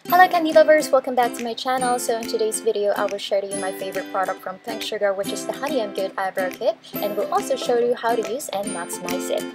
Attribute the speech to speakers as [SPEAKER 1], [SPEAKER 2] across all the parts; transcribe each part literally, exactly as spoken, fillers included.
[SPEAKER 1] Hello candy lovers! Welcome back to my channel. So in today's video, I will share to you my favorite product from Pink Sugar, which is the Honey I'm Good Eyebrow Kit, and will also show you how to use and maximize it.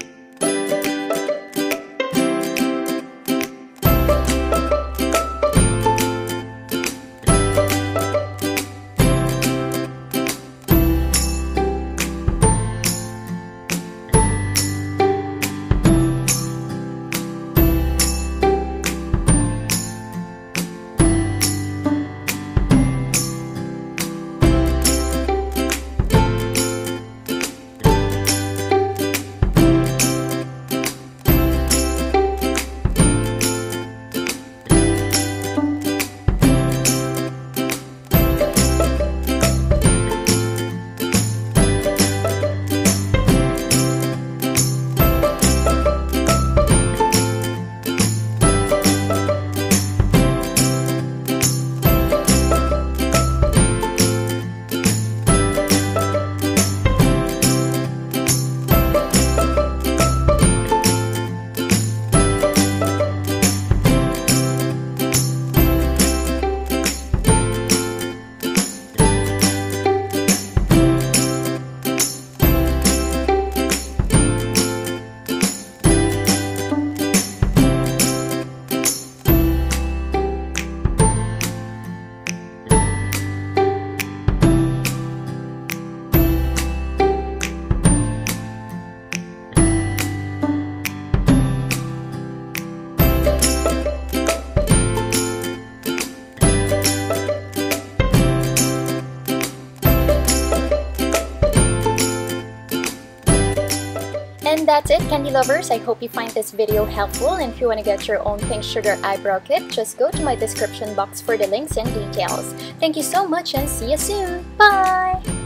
[SPEAKER 1] And that's it, candy lovers. I hope you find this video helpful, and if you want to get your own Pink Sugar Eyebrow Kit, just go to my description box for the links and details. Thank you so much and see you soon. Bye!